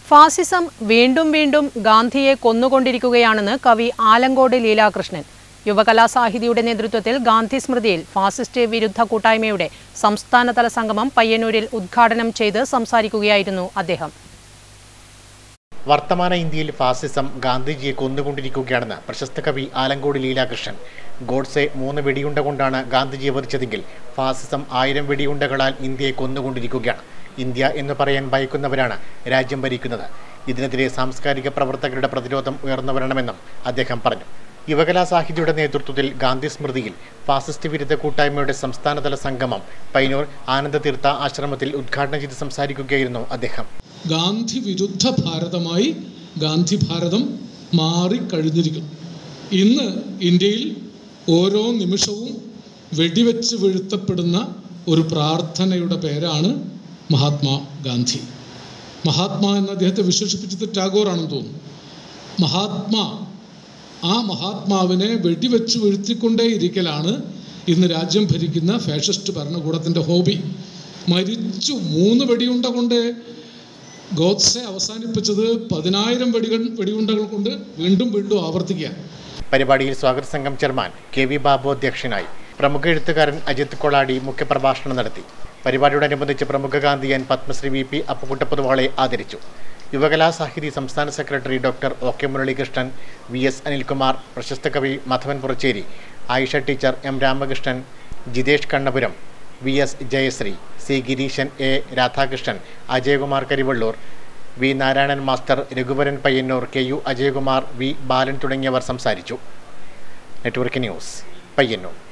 ഫാസിസം വീണ്ടും വീണ്ടും ഗാന്ധിയെ കൊന്നുകൊണ്ടിരിക്കുകയാണെന്ന് കവി ആലങ്കോട് ലീലാകൃഷ്ണൻ. യുവകലാസാഹിതിയുടെ നേതൃത്വത്തിൽ ഗാന്ധി സ്മൃതിയിൽ ഫാസിസ്റ്റ് വിരുദ്ധ കൂട്ടായ്മയുടെ സംസ്ഥാനതല സംഗമം പയ്യന്നൂരിൽ ഉദ്ഘാടനം ചെയ്ത് സംസാരിക്കുകയായിരുന്നു അദ്ദേഹം. വർത്തമാന ഇന്ത്യയിൽ ഫാസിസം ഗാന്ധിജിയെ കൊന്നുകൊണ്ടിരിക്കുകയാണെന്ന് പ്രശസ്ത കവി ആലങ്കോട് ലീലാകൃഷ്ണൻ. ഗോഡ്സെ 3 വെടിയുണ്ട കൊണ്ടാണ് ഗാന്ധിജിയെ വധിച്ചതെങ്കിൽ ഫാസിസം 1000 വെടിയുണ്ടകളാൽ ഇന്ത്യയെ കൊന്നുകൊണ്ടിരിക്കുകയാണ്. ഇന്ത്യ എന്ന് പറയാൻ ഭയക്കുന്നവരാണ് രാജ്യം ഭരിക്കുന്നത്. ഇതിനെതിരെ സാംസ്കാരിക പ്രവർത്തകരുടെ പ്രതിരോധം ഉയർന്നു വരണമെന്നും അദ്ദേഹം പറഞ്ഞു. യുവകലാസാഹിതിയുടെ നേതൃത്വത്തിൽ ഗാന്ധി സ്മൃതിയിൽ ഫാസിസ്റ്റ് വിരുദ്ധ കൂട്ടായ്മയുടെ സംസ്ഥാനതല സംഗമം പയ്യന്നൂർ ആനന്ദതീർത്ഥ ആശ്രമത്തിൽ ഉദ്ഘാടനം ചെയ്ത് സംസാരിക്കുകയായിരുന്നു അദ്ദേഹം. ഗാന്ധി വിരുദ്ധ ഭാരതമായി ഗാന്ധി ഭാരതം മാറിക്കഴിഞ്ഞിരിക്കുന്നു. ഇന്ന് ഇന്ത്യയിൽ ഓരോ നിമിഷവും വെടിവെച്ച് വീഴ്ത്തപ്പെടുന്ന ഒരു പ്രാർത്ഥനയുടെ പേരാണ് മഹാത്മാഗാന്ധി. മഹാത്മാ എന്ന അദ്ദേഹത്തെ വിശേഷിപ്പിച്ചത് ടാഗോറാണെന്ന് തോന്നുന്നു. ആ മഹാത്മാവിനെ വെടിവെച്ച് വീഴ്ത്തിക്കൊണ്ടേയിരിക്കലാണ് ഇന്ന് രാജ്യം ഭരിക്കുന്ന ഫാഷിസ്റ്റ് ഭരണകൂടത്തിൻ്റെ ഹോബി. മരിച്ചു 3 വെടിയുണ്ട കൊണ്ട് ഗോഡ്സെ അവസാനിപ്പിച്ചത് 10,000 വെടിയുണ്ടകൾ കൊണ്ട് വീണ്ടും ആവർത്തിക്കുക. പരിപാടിയിൽ സ്വാഗത സംഘം ചെയർമാൻ KV ബാബു അധ്യക്ഷനായി. പ്രമുഖ എഴുത്തുകാരൻ അജിത് കൊളാടി മുഖ്യപ്രഭാഷണം നടത്തി. പരിപാടിയോടനുബന്ധിച്ച് പ്രമുഖ ഗാന്ധിയൻ പത്മശ്രീ VP അപ്പുക്കുട്ടപ്പൊതുവാളെ ആദരിച്ചു. യുവകലാസാഹിതി സംസ്ഥാന secretary doctor OK Muralikrishnan, VS Anilkumar, പ്രശസ്ത കവി Madhavan Purachery, Ayisha teacher, M Ramakrishnan, Jithesh Kannapuram, VS Jayasree, C Gireeshan, A Radhakrishnan, Ajayakumar Karivellur, V Narayanan master, Raghuvaran Payyanur, KU Ajayakumar, V Balan തുടങ്ങിയവർ സംസാരിച്ചു. Network news, Payyanur.